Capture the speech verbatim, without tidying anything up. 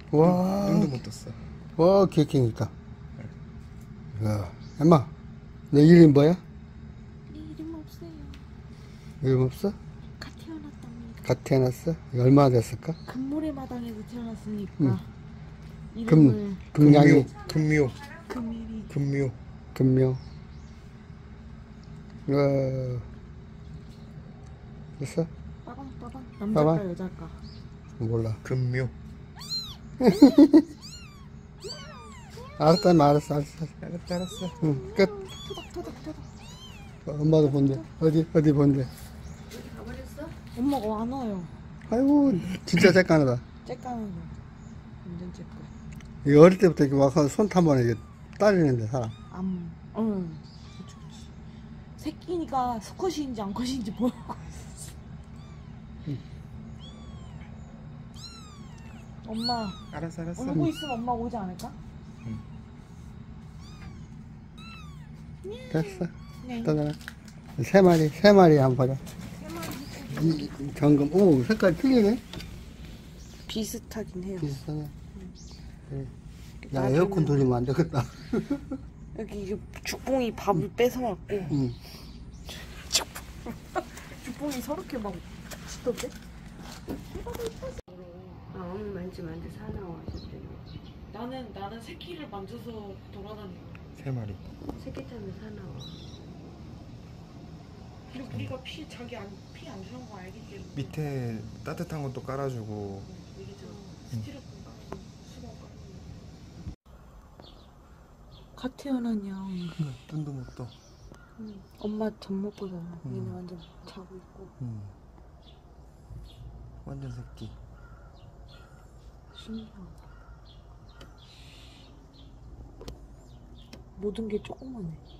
와, 눈도 못 떴어. 와, 개킹이다. 야, 엄마, 너 이름 뭐야? 이름 없어요. 이름 없어? 갓 태어났답니다. 갓 태어났어? 얼마나 됐을까? 금모래 마당에서 태어났으니까 응. 이름을 금, 금양이, 금묘. 금일이 금묘. 금묘. 와, 됐어? 빠방 빠방 빠방? 남자일까 여자일까? 몰라. 금묘. 알았다, 알았어, 알았어. 알았어, 알았어. 응, 끝. 토닥 토닥 토닥. 엄마도 본대. 어디, 어디 본대. 가버렸어? 엄마가 안 와요. 아이고, 진짜 쬐까하다. 쬐까는 거. 완전 쬐까. 이 어릴 때부터 이렇게 와서 손 타면 이게 딸리는데, 사람. 암. 응. 그치 그치. 새끼니까 수컷인지 암컷인지 모르고 있어. 응. 엄마. 알았어, 알았어. 울고 있으면 엄마 오지 않을까? 됐어. 네. 떠나라. 세 마리, 세 마리 한번 보자. 이, 이 정금, 오, 색깔 틀리네? 비슷하긴 해요. 비슷하네. 응. 야, 에어컨 돌리면 안 되겠다. 여기 이게 죽봉이 밥을 뺏어왔고 응. 죽봉이 서럽게 막 치던데? 아, 어머 만지 만지 사나워 하셨더니 나는 나는 새끼를 만져서 돌아다니고. 세 마리. 새끼 타면 사나워. 그리고 우리가 피 자기 안 피 안 주는 거 알기 때문에. 밑에 따뜻한 것도 깔아주고. 얘기잖아. 스티로폼 깔고 수건 깔고. 갓 태어난 양. 눈도 못 떠. 응. 엄마 젖 먹고잖아. 응. 얘는 완전 자고 있고. 응. 완전 새끼. 신기하다. 모든 게 조그만해.